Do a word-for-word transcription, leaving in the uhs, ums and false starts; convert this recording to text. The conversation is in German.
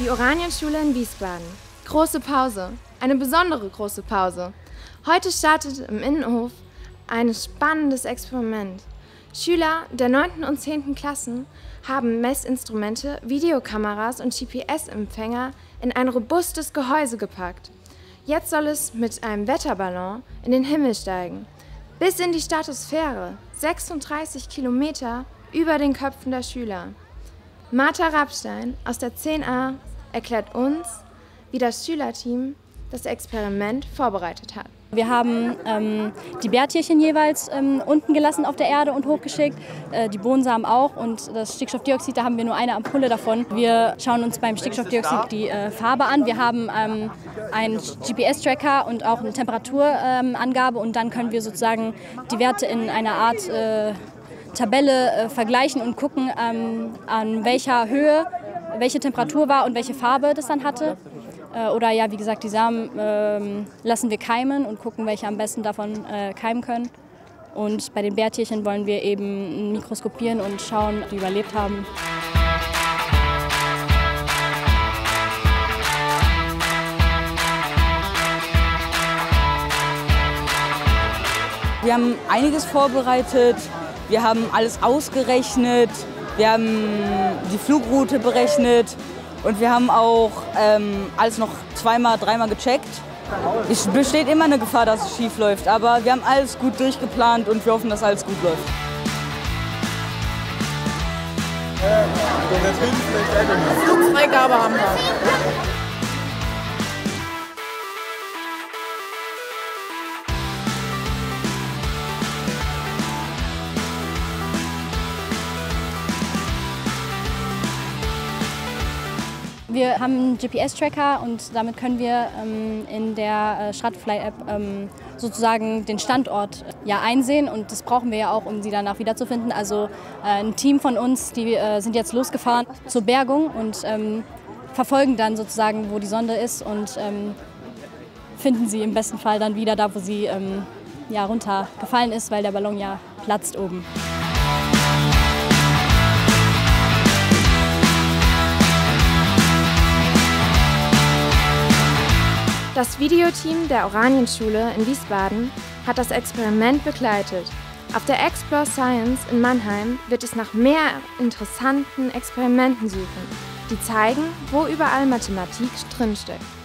Die Oranienschule in Wiesbaden. Große Pause. Eine besondere große Pause. Heute startet im Innenhof ein spannendes Experiment. Schüler der neunten und zehnten Klassen haben Messinstrumente, Videokameras und G P S-Empfänger in ein robustes Gehäuse gepackt. Jetzt soll es mit einem Wetterballon in den Himmel steigen. Bis in die Stratosphäre, sechsunddreißig Kilometer über den Köpfen der Schüler. Martha Rapstein aus der zehn a erklärt uns, wie das Schülerteam das Experiment vorbereitet hat. Wir haben ähm, die Bärtierchen jeweils ähm, unten gelassen auf der Erde und hochgeschickt, äh, die Bohnensamen auch, und das Stickstoffdioxid, da haben wir nur eine Ampulle davon. Wir schauen uns beim Stickstoffdioxid die äh, Farbe an. Wir haben ähm, einen G P S-Tracker und auch eine Temperaturangabe, ähm, und dann können wir sozusagen die Werte in einer Art äh, Tabelle äh, vergleichen und gucken, ähm, an welcher Höhe welche Temperatur war und welche Farbe das dann hatte. Oder ja, wie gesagt, die Samen ähm, lassen wir keimen und gucken, welche am besten davon äh, keimen können. Und bei den Bärtierchen wollen wir eben mikroskopieren und schauen, ob die überlebt haben. Wir haben einiges vorbereitet, wir haben alles ausgerechnet, wir haben die Flugroute berechnet. Und wir haben auch ähm, alles noch zweimal, dreimal gecheckt. Es besteht immer eine Gefahr, dass es schief läuft, aber wir haben alles gut durchgeplant und wir hoffen, dass alles gut läuft. Flugfreigabe haben wir. Wir haben einen G P S-Tracker und damit können wir ähm, in der äh, Stratofly-App ähm, sozusagen den Standort äh, ja, einsehen, und das brauchen wir ja auch, um sie danach wiederzufinden. Also äh, ein Team von uns, die äh, sind jetzt losgefahren zur Bergung und ähm, verfolgen dann sozusagen, wo die Sonde ist, und ähm, finden sie im besten Fall dann wieder da, wo sie ähm, ja, runtergefallen ist, weil der Ballon ja platzt oben. Das Videoteam der Oranienschule in Wiesbaden hat das Experiment begleitet. Auf der Explore Science in Mannheim wird es nach mehr interessanten Experimenten suchen, die zeigen, wo überall Mathematik drinsteckt.